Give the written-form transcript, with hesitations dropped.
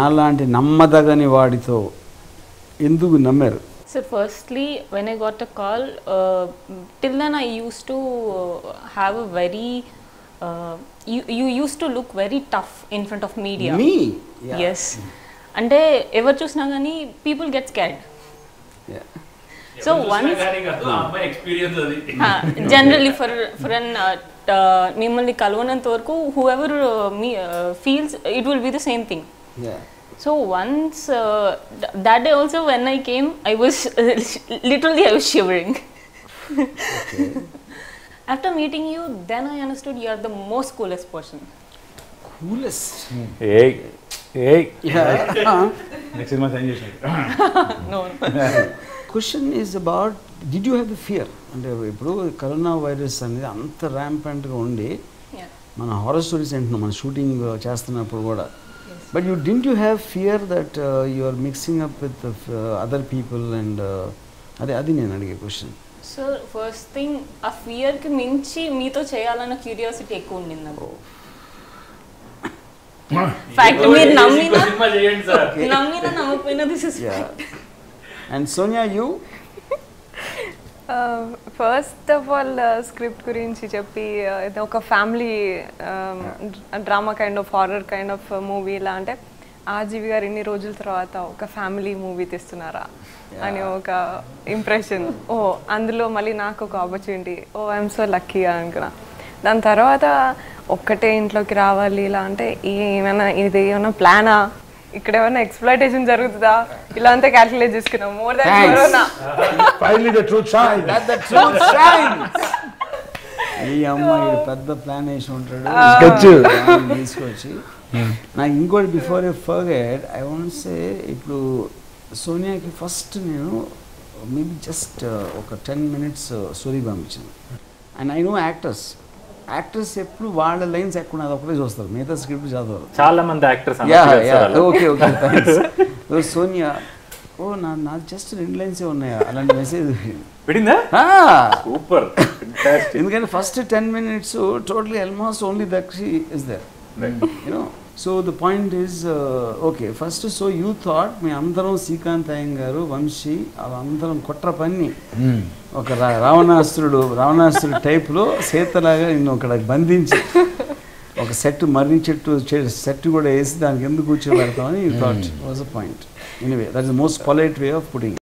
నాలాంటి నమ్మదగని వాడితో ఎందుకు నమ్మారు? So firstly, when I got a call, till then I used to have a very you used to look very tough in front of media. Me? Yeah. Yes. Ante ever chusna gani people get scared. Yeah. So once my experience adi. Generally for an mimmalni kalvanant varaku whoever feels it will be the same thing. Yeah. So once that day also when I came, I was literally I was shivering. Okay. After meeting you, then I understood you are the most coolest person. Coolest? Hey. Yeah. Next is my suggestion. No. Question is about, did you have the fear? అంటే ఇప్పుడు corona virus అనేది అంత ర్యాంపెంట్గా ఉండి మన horror stories ఏంటున్నాం మన shooting చేస్తున్నప్పుడు కూడా. But you didn't you have fear that you are mixing up with other people and అది నేను అడిగే క్వశ్చన్. సో ఫస్ట్ థింగ్ ఆ ఫియర్కి మించి మీతో చేయాలన్న క్యూరియాసిటీ ఎక్కువ ఉండింది నాకు. ఫ్యాక్ట్ మీరు నమ్మినా నమ్మకపోయినా this is fact. And Sonia you? First of all script గురించి చెప్పి ఇది ఒక family drama kind of horror kind of movie ఇలా అంటే ఆర్జీవి గారు ఇన్ని రోజుల తర్వాత ఒక ఫ్యామిలీ మూవీ తీస్తున్నారా అని ఒక ఇంప్రెషన్. ఓ అందులో మళ్ళీ నాకు ఒక opportunity, oh I'm so lucky అనుకున్నా. దాని తర్వాత ఒక్కటే ఇంట్లోకి రావాలి ఇలా అంటే ఇది ఏమైనా ప్లానా, ఇక్కడ ఏమైనా ఎక్స్‌ప్లాయిటేషన్ జరుగుతుందా, ఇలా అంతా క్యాల్కులేట్ చేసుకున్నాం. More than corona. Finally the truth shines. That the truth shines. ఈ అమ్మాయి పెద్ద ప్లాన్ వేసి ఉంటాడు తీసుకొచ్చి. నాకు ఇంకోటి before you forget I want say, ఇప్పుడు సోనియాకి ఫస్ట్ నేను మేబీ జస్ట్ ఒక 10 minutes స్టోరీ పంపించాను. అండ్ ఐ నో యాక్టర్స్ ఎప్పుడు వాళ్ళ లైన్స్ ఎక్కడ అది ఒకటే చూస్తారు, మిగతా స్క్రిప్ట్ చదవరు. చాలా మంది యాక్టర్స్. Okay thanks. సోనియా నా జస్ట్ 2 lines ఉన్నాయా అలాంటి మెసేజ్ పెట్టిందా? సూపర్. ఎందుకంటే first 10 minutes totally almost only that she is there, you know. So the point is okay first. So you thought me అందరం శ్రీకాంత్ అయ్యంగారు, వంశీ అందరం కుట్ర పన్ని ఒక రావణాసురుడు టైప్లో సీతలాగా నిన్ను అక్కడ బంధించి ఒక మర్రి సెట్ కూడా వేసి దానికి ఎందుకు కూర్చోబెడతామని you thought was a point. Anyway that is the most polite way of putting.